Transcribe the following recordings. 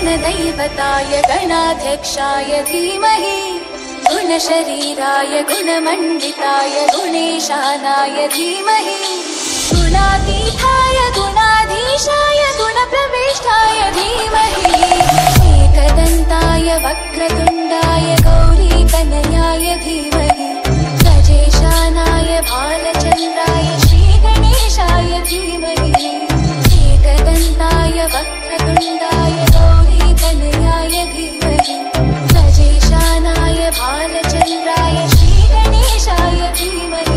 गुणदैवताय गणाध्यक्षाय धीमहि गुणशरीराय गुणमण्डिताय गुणेशानाय धीमहि गुणातीताय गुणाधीशाय गुणप्रविष्टाय धीमहि एकदन्ताय वक्रतुण्डाय गौरीतनयाय धीमहि गजेशानाय भालचन्द्राय श्रीगणेशाय धीमहि एकदन्ताय वक्रतुण्डाय गौरीतनयाय धीमहि गजेशानाय भालचन्द्राय श्रीगणेशाय धीमहि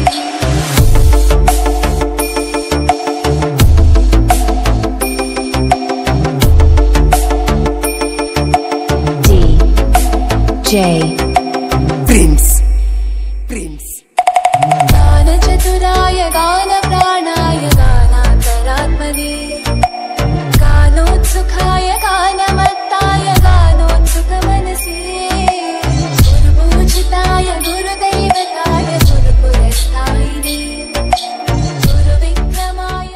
DJ Prince गानचतुराय गानप्राणाय गानान्तरात्मने गानोत्सुकाय गानमत्ताय गानोत्सुकमनसे गुरुपूजिताय गुरुदैवताय गुरुपुरस्तायिने गुरुविक्रमाय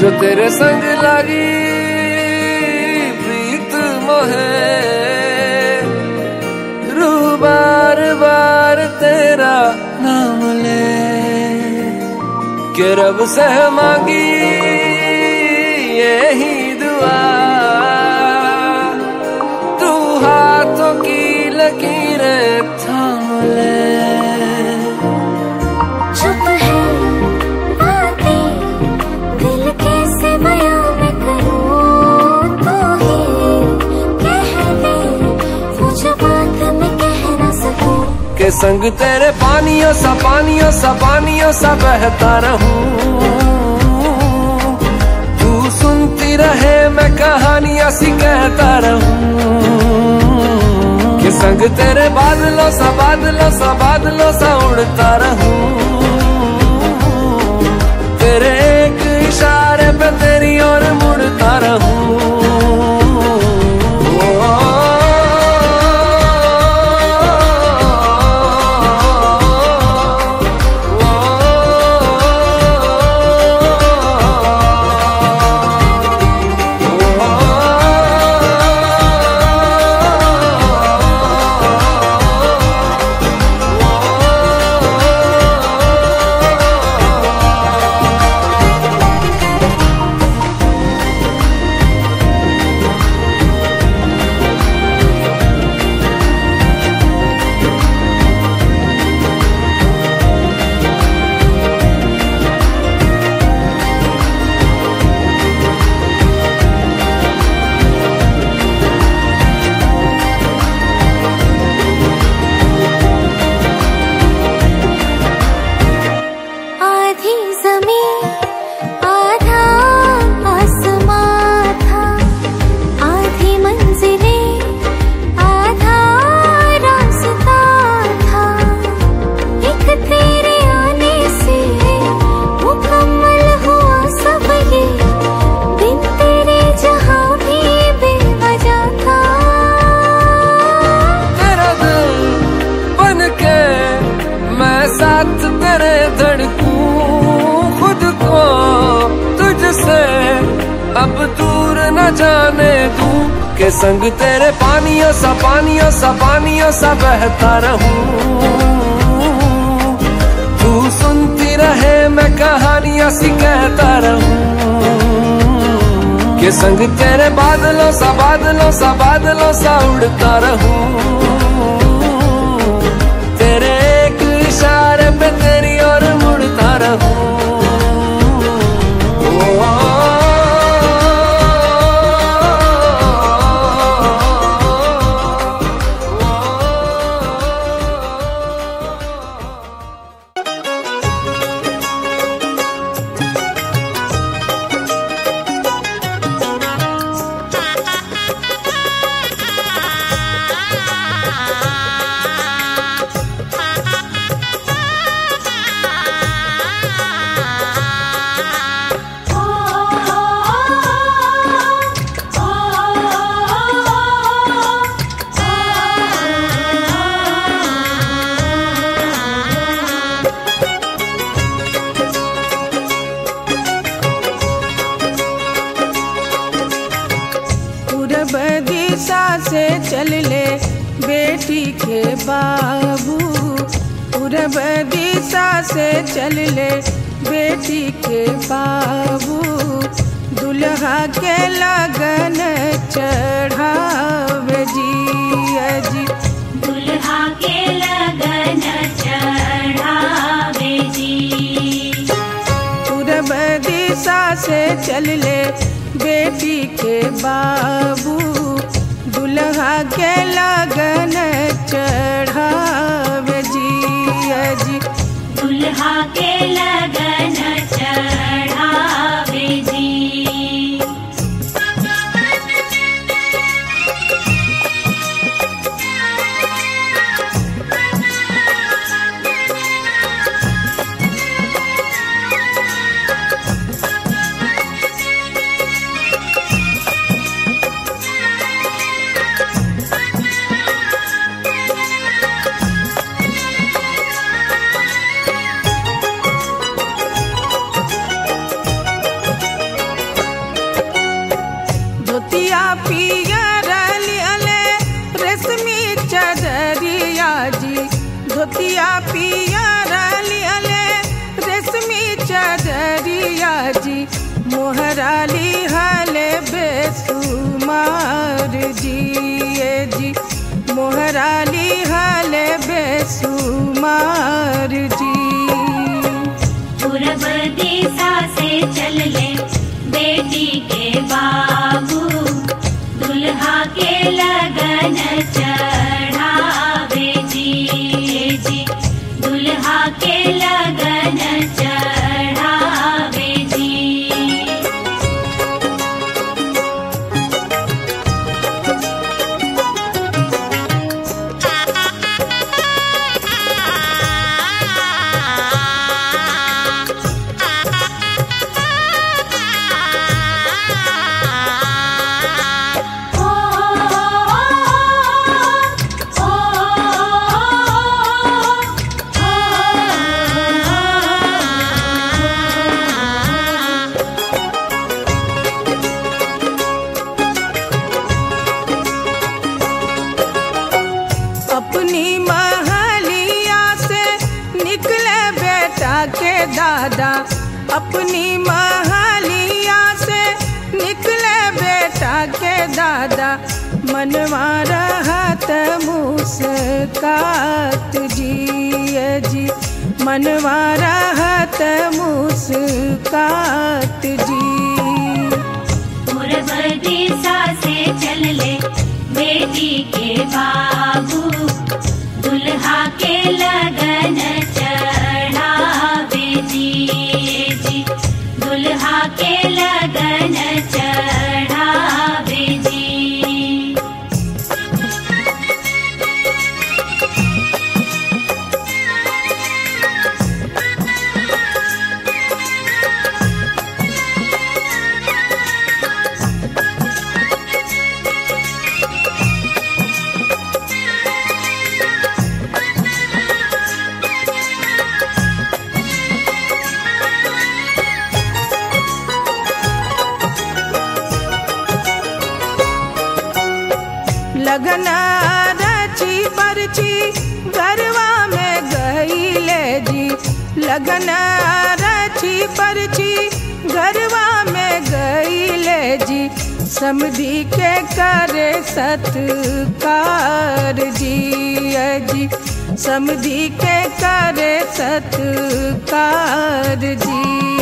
जो तेरे संग लगी प्रीत मोहे, रू बार बार तेरा नाम ले के रब से मांगी यही दुआ, तू हाथों की लकीरें थाम ले। चुप है बातें दिल कैसे बयां मैं करूं, तो ही कह दे वो जो बात मैं कह ना सकूं। के संग तेरे पानियों सा बहता रहूं, तू सुनती रहे मैं कहानियां सी कहता रहूं। के संग तेरे बादलों सा उड़ता रहूं, तेरे एक इशारे पे तेरी ओर मुड़ता रहूं। अब दूर न जाने दूं, के संग तेरे पानियों सा बहता रहूं। तू सुनती रहे मैं कहानियां सी कहता रहूं, के संग तेरे बादलों सा उड़ता रहूं। तेरे एक इशारे पे तेरी ओर मुड़ता रहूं। से चल ले बेटी के बाबू, पूरब दिशा से चल ले बेटी के बाबू। दुल्हा के लगन चढ़ावे जी अजी, दुल्हा के लगन चढ़ावे जी। पूरब दिशा से चल ले बेटी के बाबू, दुल्हा के लगन चढ़ावे जी अजी। दुल्हा के लगन चढ़ावे जी। धोतिया पियर लियले रेशमी चदरिया जी, धोतिया पियर लियले रेशमी चदरिया जी, मोहराली हले बेसुमार जी जी, मोहराली हले बेसुमार जी। पूरब दिशा से चल ले बेटी के बाबू, दुल्हा के लगन चढ़ावे जी जी, दुल्हा के लगन चढ़ावे जी। अपनी महलिया से निकले बेटा के दादा, अपनी महलिया से निकले बेटा के दादा, मनवा रहत मुस्कात जी जी, मनवा रहत मुस्कात जी। पूरब दिशा से चल ले बेटी के बाबू, दुल्हा के लगन चढ़ावे जी जी, दुल्हा के लगन चढ़ावे जी। लगन रची परची गरवा में गईले जी, लगन रची परची गरवा में गईले जी, समधी के करे सत्कार जी जी, समधी के करे सत्कार जी।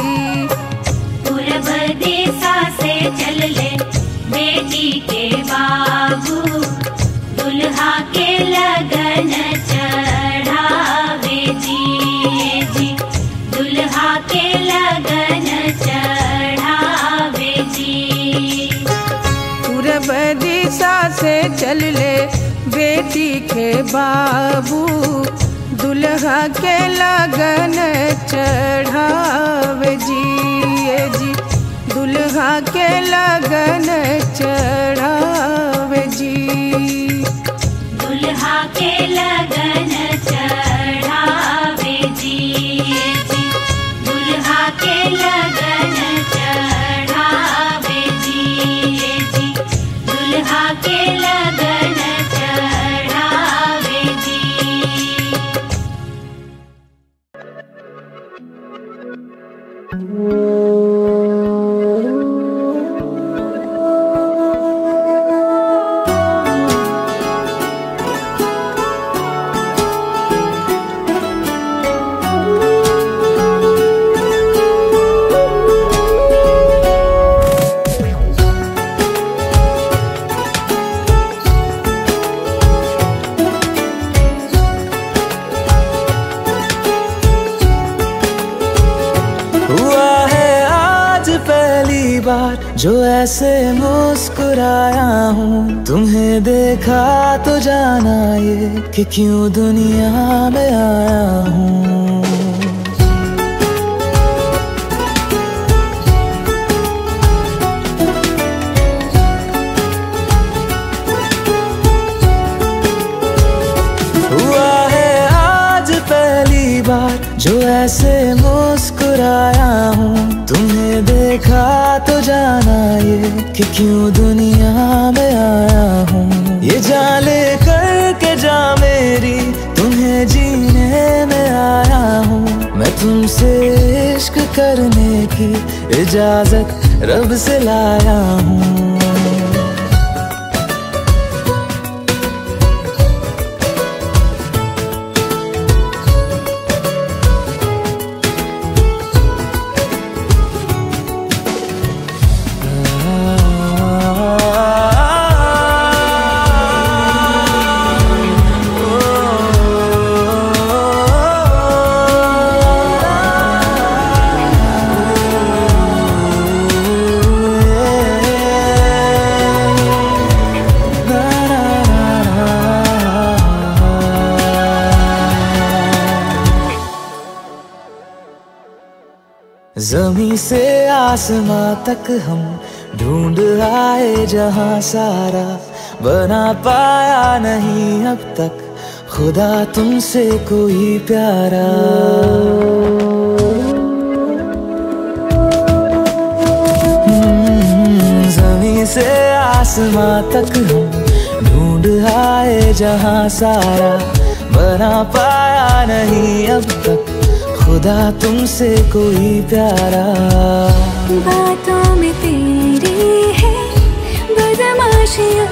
पूरब दिशा से चल ले बेटी के बाबू, दुल्हा के लगन चढ़ावे जी जी, दुल्हा के लगन चढ़ावे जी। पूरब दिशा से चल ले बेटी के बाबू, दुल्हा के लगन चढ़ावे जी जी, दुल्हा के लगन चढ़ावे जी, दुल्हा के लगन चढ़ावे जी जी, दुल्हा के लगन चढ़ावे जी जी, दुल्हा के लगन चढ़ावे जी। जो ऐसे मुस्कुराया हूँ, तुम्हें देखा तो जाना ये कि क्यों दुनिया में आया हूँ। हुआ है आज पहली बार जो ऐसे मुस्कुराया हूँ, तुम्हें देखा तो जाना ये कि क्यों दुनिया में आया हूँ। ये जान ले करके जा मेरी, तुम्हें जीने में आया हूँ। मैं तुमसे इश्क करने की इजाजत रब से लाया हूँ। ज़मीं से आसमां तक हम ढूंढ आए जहां सारा, बना पाया नहीं अब तक खुदा तुमसे कोई प्यारा। ज़मीं से आसमां तक हम ढूंढ आए जहां सारा, बना पाया नहीं अब तक खुदा तुमसे कोई प्यारा। बातों में तेरी है बदमाशियाँ,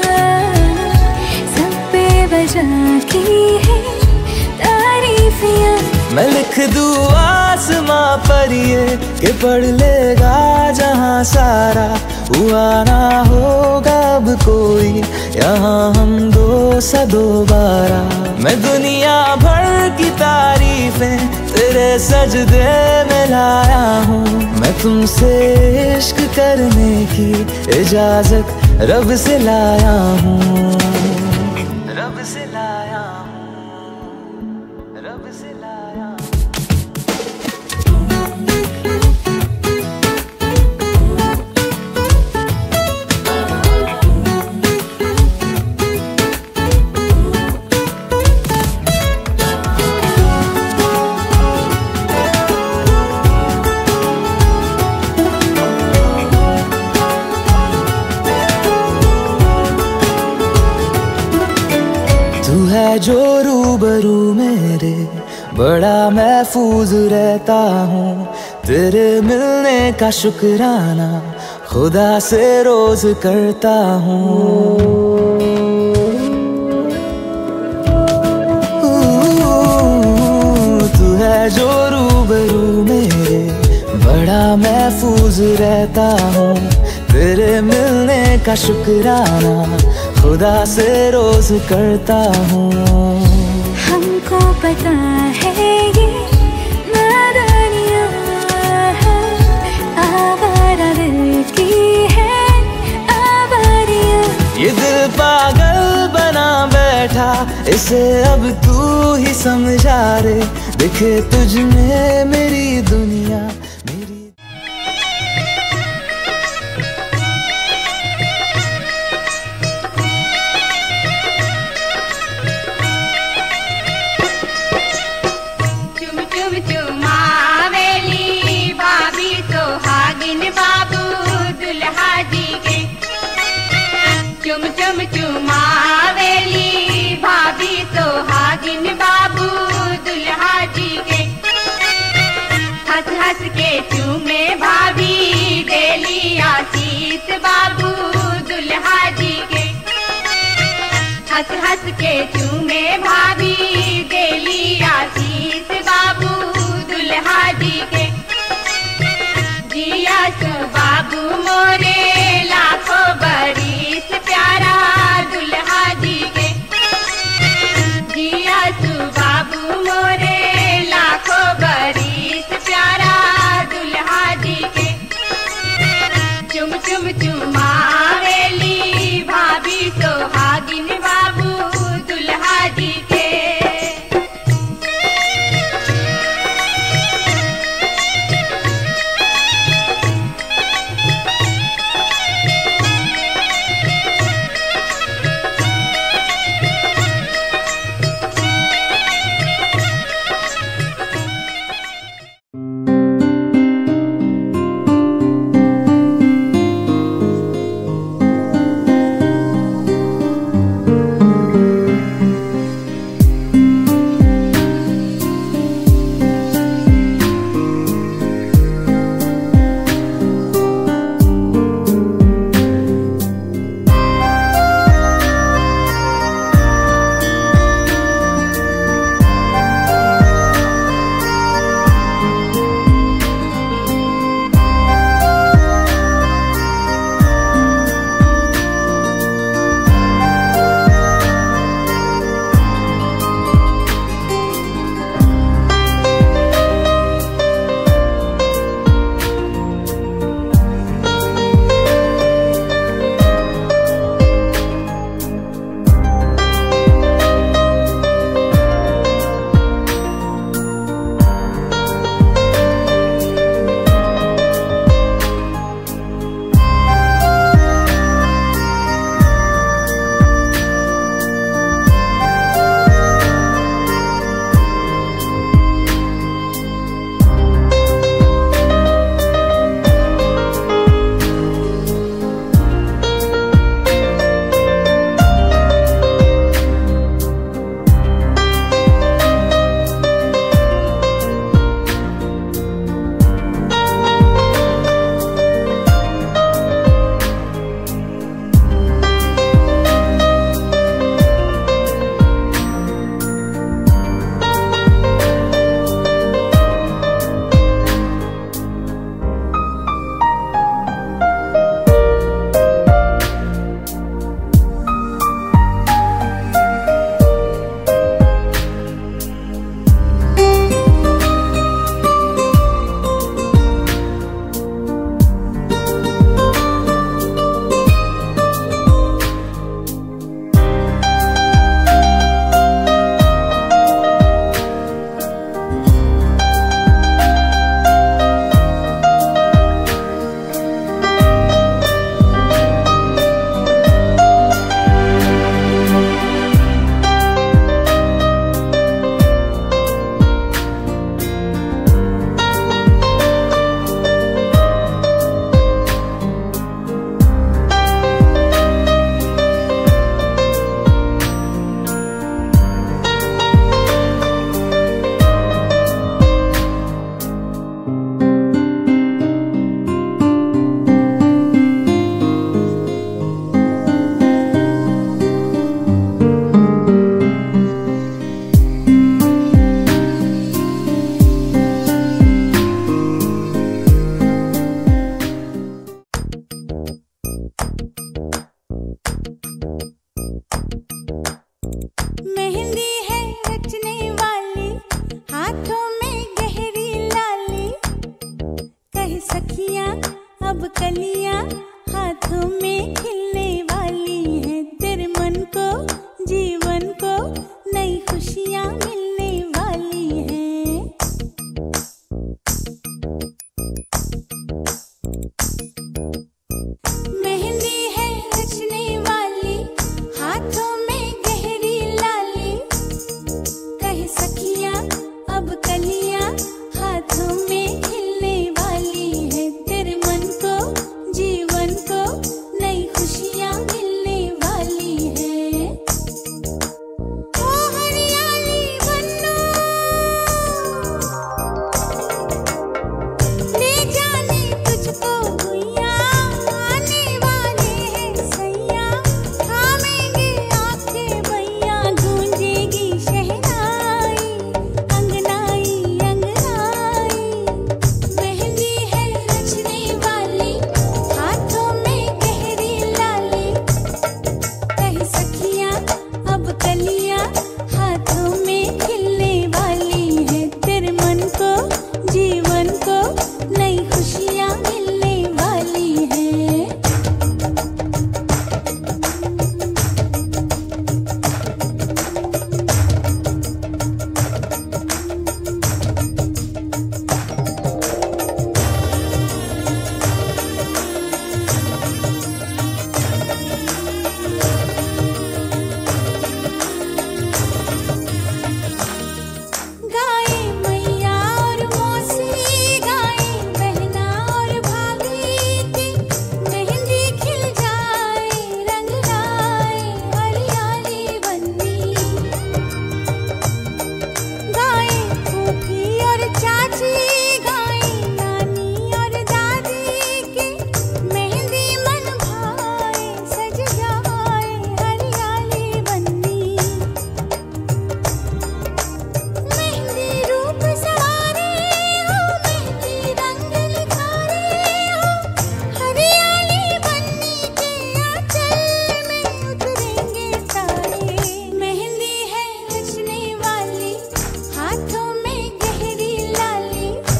सब बेवजह की है तारीफियाँ। मैं लिख दूँ आसमां पर ये कि पढ़ लेगा जहां सारा, हुआ ना होगा अब कोई यहाँ हम दो सा दोबारा। मैं दुनिया भर की तारीफें तेरे सजदे में लाया हूँ। मैं तुमसे इश्क करने की इजाजत रब से लाया हूँ। रब से लाया हूँ, रब से लाया हूँ। तू है जो रूबरू मेरे, बड़ा महफूज रहता हूँ। तेरे मिलने का शुक्राना खुदा से रोज करता हूँ। तू है जो रूबरू मेरे, बड़ा महफूज रहता हूँ। तेरे मिलने का शुक्राना खुदा से रोज करता हूँ। हमको पता है ये नादानियाँ आवारा दिल की है आवारियाँ। ये दिल पागल बना बैठा, इसे अब तू ही समझा रे। दिखे तुझ में मेरी दुनिया, मेरी चुम चुम चुमावेली भाभी सोहागिन बाबू दुल्हा जी के। चुम चुम चुमावेली भाभी सोहागिन बाबू दुल्हा जी के। हंस हंस के चूमे भाभी देली आशीष बाबू दुल्हा जी के। हंस हंस के चूमे भाभी देली आशीष बाबू दुल्हा जी के। जिया सो बाबू मोरे लाखों बरिस प्यारा दुल्हा जी के। जिया सो बाबू मोरे लाखों बरिस प्यारा दुल्हा जी के। चुम चुम चुमावेली भाभी सोहागिन बाबू दुल्हा जीवन को नई खुशियाँ मिलने वाली हैं। गाए मैया और मौसी, गाए बहना और भाभी की मेहंदी खिल जाए, रंग लाए हरियाली बन्नी। गाए फूफी और चाची, गाए नानी और दादी की मेहंदी मन भाए, सज जाए हरियाली बन्नी। मेहंदी रूप सवारे हो, मेहंदी रंग निखारे हो, हरियाली बन्नी के आंचल में उतरेंगे सारे। मेहंदी है रचने वाली, हाथों में गहरी लाली,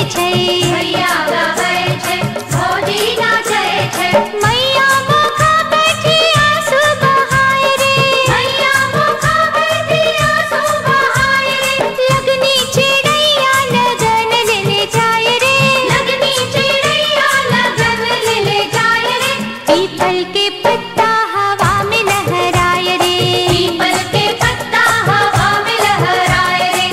छै भैया गाबै छै भौजी नाचै छै मैया मुखा बैठी आंसू बहाए रे मैया मुखा बैठी आंसू बहाए रे लगनी चिड़ैया लगन लेले जाए रे लगनी चिड़ैया लगन ले जाए रे पीपल के पत्ता हवा में लहराए रे पीपल के पत्ता हवा में लहराए रे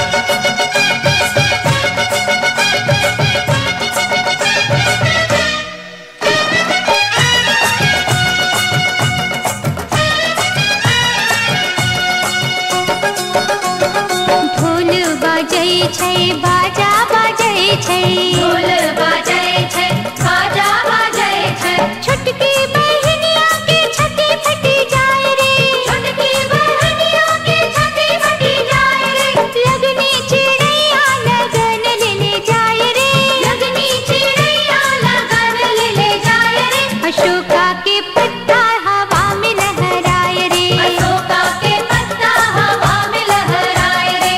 ढोल बाजै छै बाजा बाजै छै ढोल बाजै छै बाजा बाजै छै छोटकी बहनिया के छठी फटी जाए रे छोटकी बहनिया के छठी फटी जाए रे लगनी चिड़ैया लगन लेले जाए रे लगनी चिड़ैया लगन ले जाए रे अशोका के पत्ता हवा में लहराए रे अशोका के पत्ता हवा में लहराए रे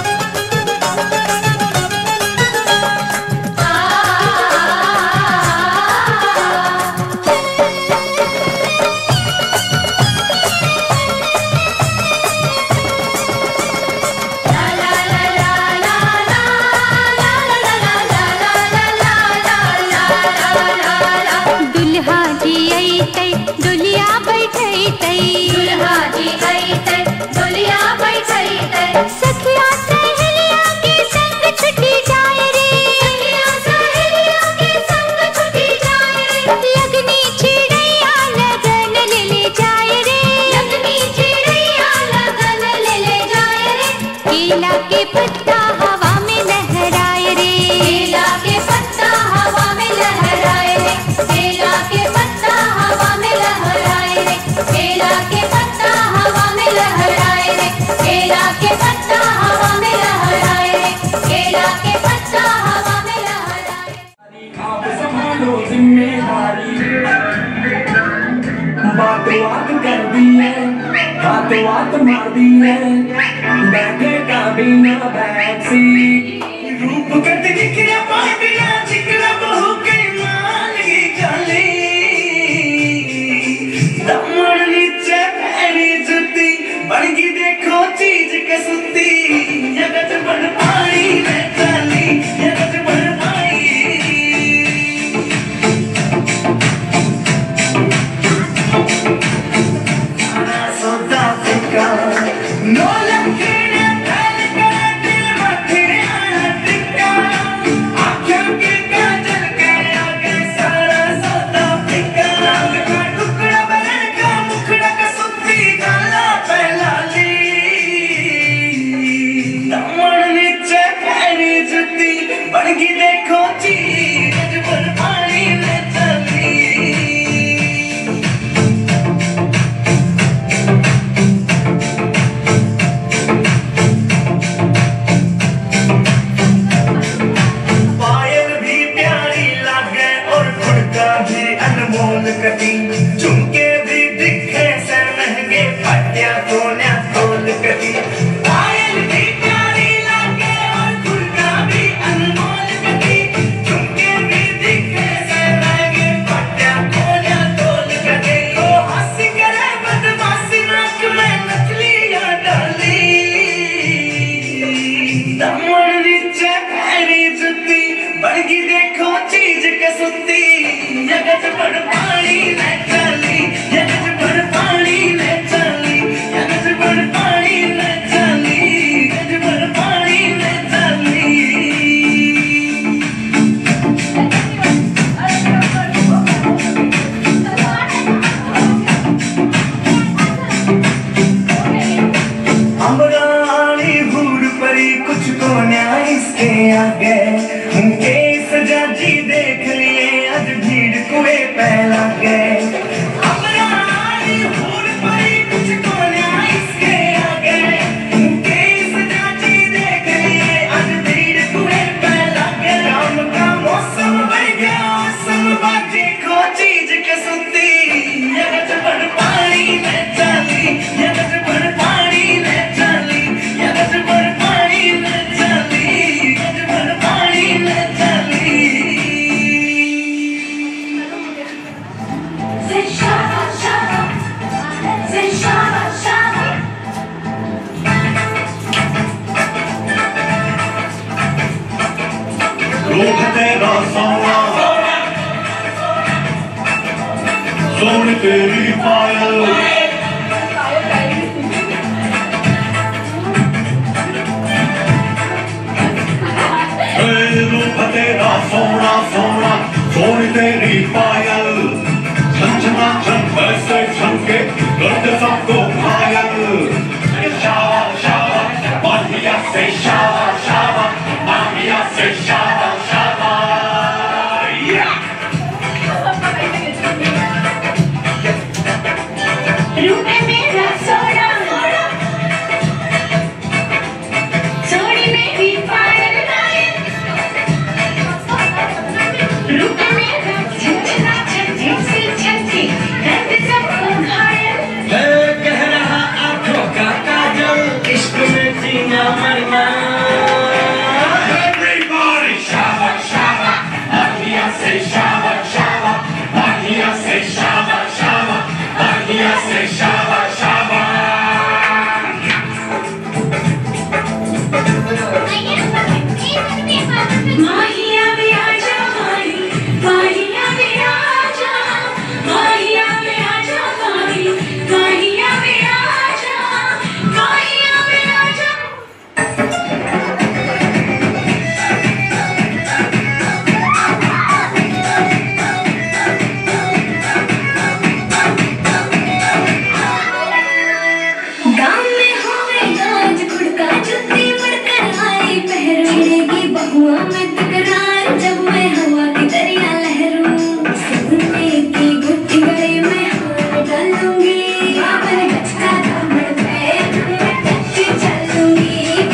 दुल्हा जी अइतै दुलिया बैठैतै दुल्हा जी अइतै दुलिया बैठैतै सखिया सहेलिया के संग छुट्टी जाए रे सखिया सहेलिया के संग छुट्टी जाए रे लगनी चिड़ैया लगन लेले जाए रे लगनी चिड़ैया लगन ले जाए रे केला के पत्ता हवा में लहराए रे केला के पत्ता हवा में लहराए रे केला के पत्ता हवा में लहराए रे केला के पत्ता हवा में लहराए रे केला के पत्ता हवा में लहराए रे केला के पत्ता हवा में लहराए आप संभालो जिम्मेदारी बात बात कर दी है हाथ बात मार दी है बैठे का बिना बैठी रूप कट निकले पाटिया चिकरा बहू के मान की चली दमड़ नीचे पैरी जुती बन की देखो चीज कसुती जगत बन पाई में चली जगत बन पाई South Africa, no looking at दिल मथे आना टिका आँखों के काजल के आगे सारा South Africa रंग का टुकड़ा बदन का मुखड़ा का सुत्ती गाला पहला ली रूप तेरा सोना सोनी तेरी पायल रूप तेरा सोना सोना सोनी तेरी पायल झंझना झन वैसे झनके करते सबको घायल शावा शावा माहिया से शावा शावा माहिया से शावा शावा रूप मेरा सोना सोनी मेरी पायल रूप मेरा झंझना झंझी से झंझी करते सबको घायल कह रहा आंखों का काजल इश्क में जीना मरना Everybody शावा शावा माहिया से शावा शावा माहिया से शावा शावा माहिया से शावा शावा माहिया भी आजा माहिया भी आजा माहिया भी आजा माहिया भी आजा माहिया भी आजा गाँव में होवे गाज खुड़का जुत्ती मड़कर आई पहरेगी बहुआ में तकरार जब मैं हवा की दरिया लहरूं सोने की गुट्ठी गले में हाथ डालूंगी बाबर गचका दामन पे टच्ची चलूंगी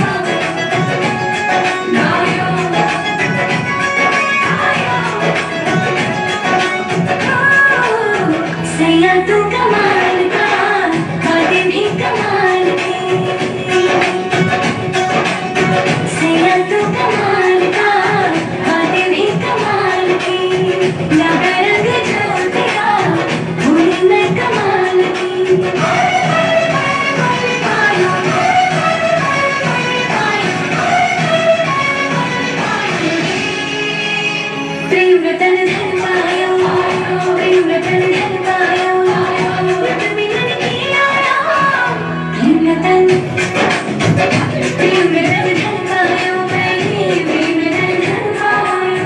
नायो सैया तू कमाल का बातें भी कमाल की सैया तू कमाल का बातें भी कमाल की लगा रंग झोल तेरा हुई मैं कमाल की प्रेम रतन धन पायो प्रेम रतन धन पायो रत मिलन की आया प्रेम रतन धन पायो मैंने प्रेम रतन धन पायो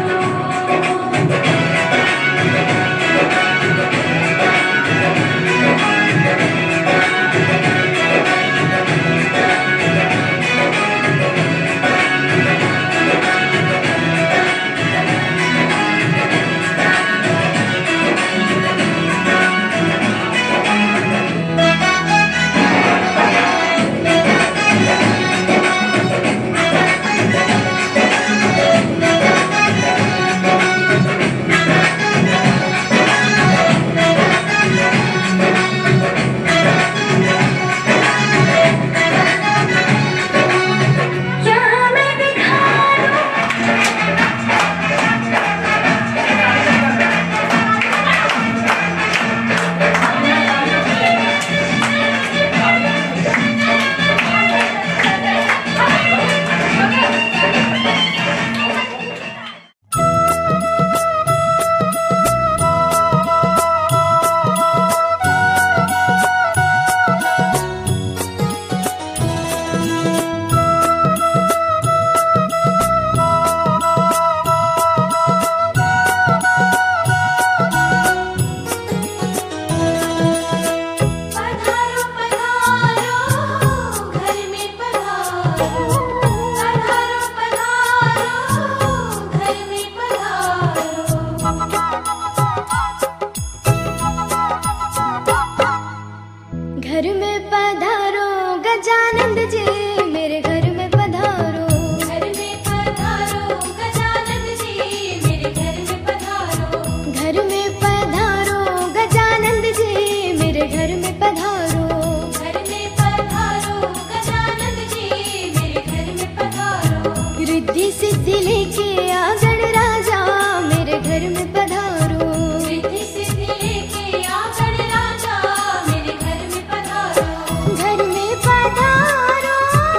यहाँ मैं दिखा पधारो पधारो घर में पधारो पधारो पधारो घर में पधारो घर में पधारो गजानंद जी मेरे घर में पधारो घर में पधारो गजानंद जी मेरे घर में पधारो घर में पधारो गजानंद जी मेरे घर में पधारो घर में पधारो गजानंद जी मेरे घर में पधारो रिद्धि सिद्धि लेके आ गणराजा मेरे घर में पधारो रिद्धि सिद्धि लेके आ गणराजा मेरे घर में पधारो घर में पधारो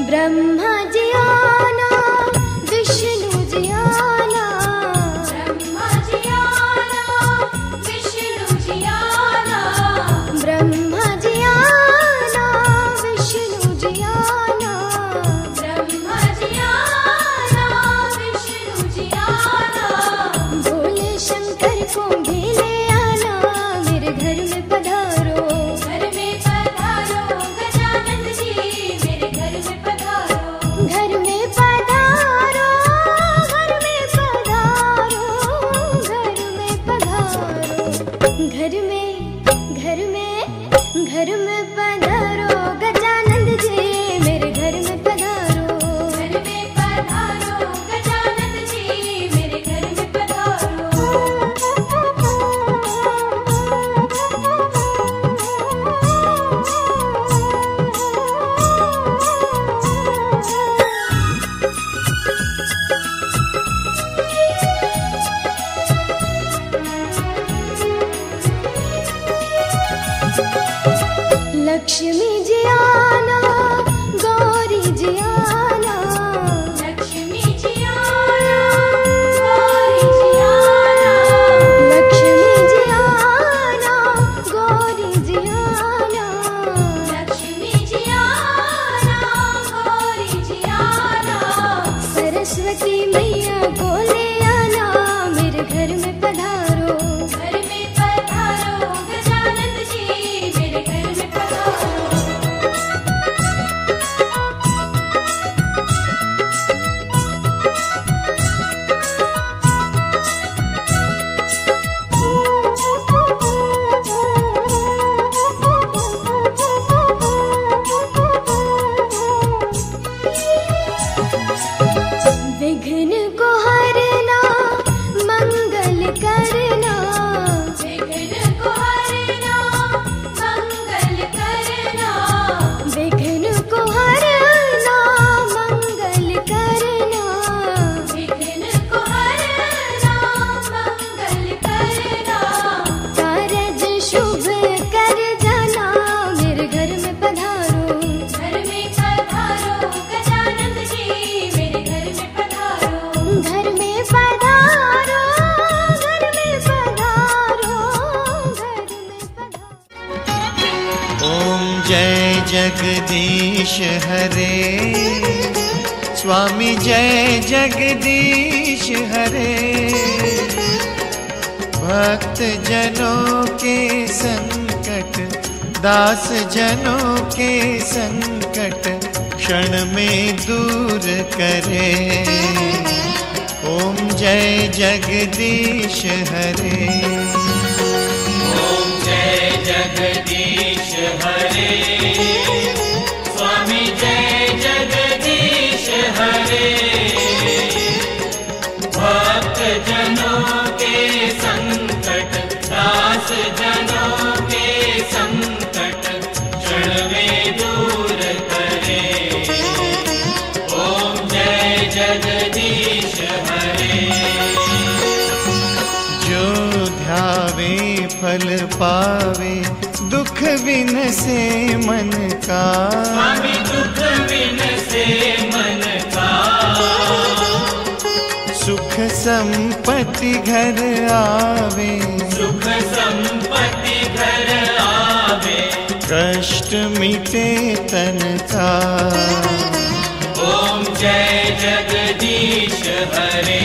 ब्रह्मा जी आना, विष्णु जी आना, ब्रह्मा जी आना, विष्णु जी आना, ब्रह्मा जी आना, विष्णु जी आना, ब्रह्मा जी आना, विष्णु जी आना। भोले शंकर को भी ले आना, मेरे घर में पधारो, घर में पधारो गजानन जी, मेरे घर में पधारो, घर में पधारो, घर में पधारो, घर में पधारो, घर में पधारो गजानन जी, मेरे घर में पधारो, घर में पधारो गजानन जी, मेरे घर में पधारो। लक्ष्मी जी आना, गौरी जी आना, लक्ष्मी जी आना, गौरी जी आना, लक्ष्मी जी आना, गौरी जी आना, लक्ष्मी जी आना, गौरी जी आना। सरस्वती मैया को ले आना, मेरे घर में पधारो, घर में पधारो गजानन जी, मेरे घर में पधारो। विघ्न को हरना, मंगल करना, विघ्न को हरना, मंगल करना, विघ्न को हरना, मंगल करना, विघ्न को हरना, मंगल करना। कारज शुभ कर जाना, मेरे घर में पधारो, घर में पधारो गजानन जी, मेरे घर में पधारो, घर में पधारो, घर में पधारो, घर में पधारो। ओम जय जगदीश हरे, स्वामी जय जगदीश हरे। भक्त जनों के संकट, दास जनों के संकट क्षण में दूर करे। ओम जय जगदीश हरे। ओम जय जगदीश हरे, स्वामी जय जगदीश हरे। भक्त जनों के संकट, दास जनों के संकट क्षण में दूर करे। ओम जय जगदीश हरे। जो ध्यावे फल पावे, दुख बिन से मन का। स्वामी दुख बिन से मन का। सुख संपत्ति घर आवे, सुख संपत्ति घर आवे। कष्ट मिटे तन का। ओम जय जगदीश हरे।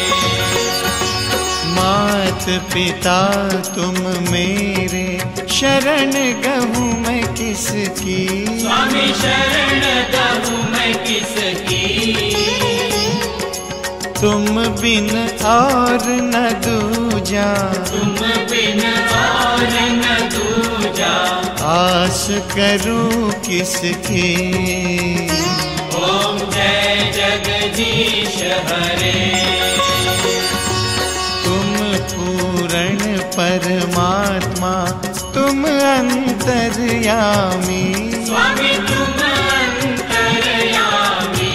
मात पिता तुम मेरे, शरण गहूँ मैं किसकी। स्वामी शरण गहूँ मैं किसकी। तुम बिन और न दूजा, तुम बिन और न दूजा। आस करूं किसकी। ओम जय जगदीश हरे। तुम पूर्ण परमात्मा, तुम अंतर्यामी। स्वामी तुम अंतर्यामी।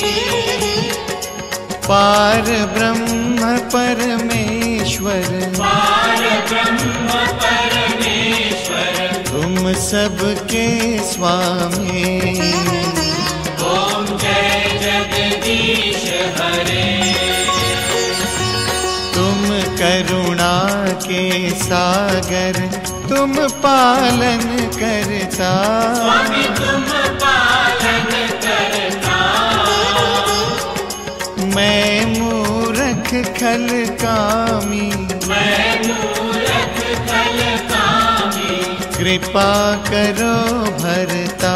पार ब्रह्म परमेश्वर, पार ब्रह्म परमेश्वर। तुम सबके स्वामी। ओम के सागर तुम पालन करता। स्वामी तुम पालन करता। मैं मूर्ख खल कामी, मैं मूर्ख खल कामी, कृपा करो भरता।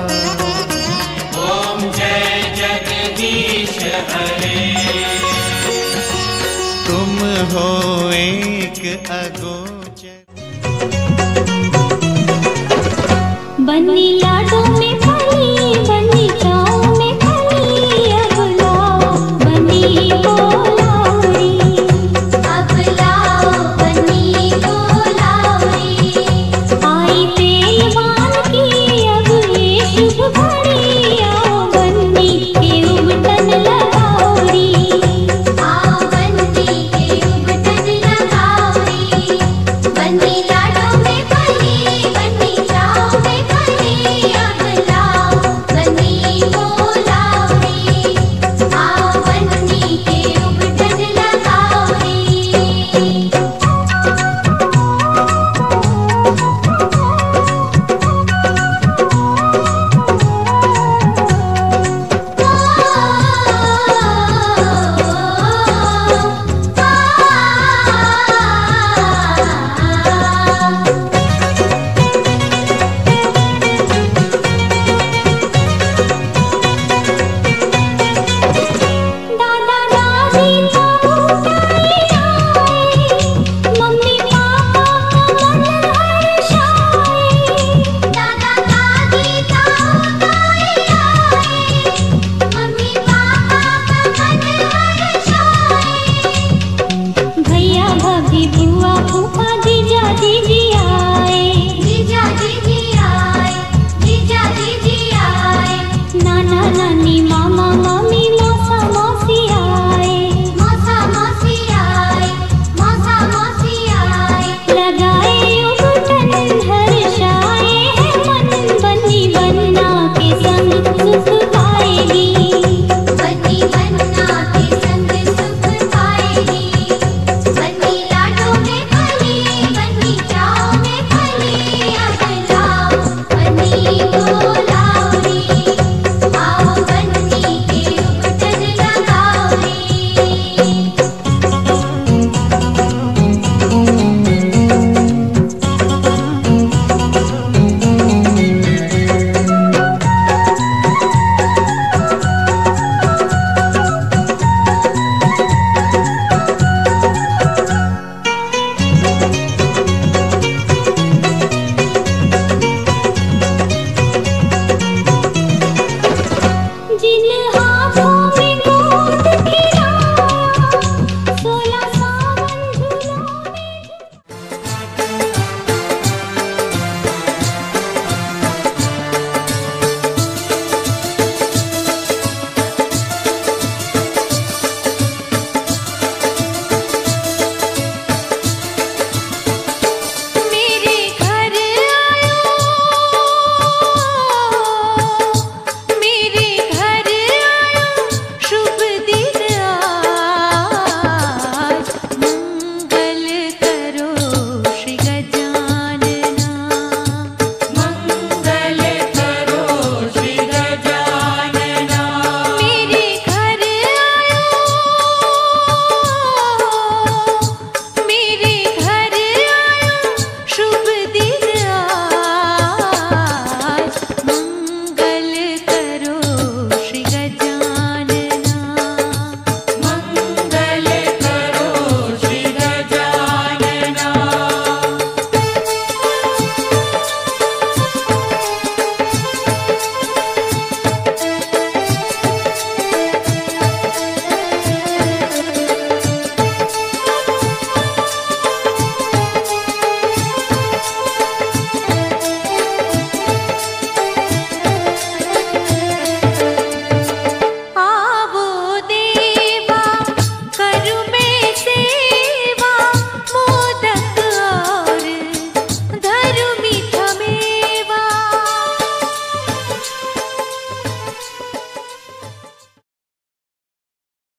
ओम जय जगदीश हरे। तुम हो एक अगोचर। बन्नी लाडों में फली, बन्नी चाँव में फली, अब लाओ बन्नी को लाओरी, अब लाओ बन्नी को लाओरी। आई पेलवान की अब ये शुभ घड़ी, आओ बन्नी के उबटन लगाओरी, आओ बन्नी के उबटन लगाओरी। बन्नी लाडों में फली, बन्नी चाँव में फली, अब लाओ बन्नी को लाओरी, आओ बन्नी के उबटन लगाओरी। दादा दादी ताऊ ताई आए, मम्मी पापा का मन हर्षाए। दादा दादी ताऊ ताई आए, मम्मी पापा का मन हर्षाए। भैया भाभी बुआ फूफा जीजा जीजी आए, जीजा जीजी आए, जीजा जीजी आए। नाना नानी मामा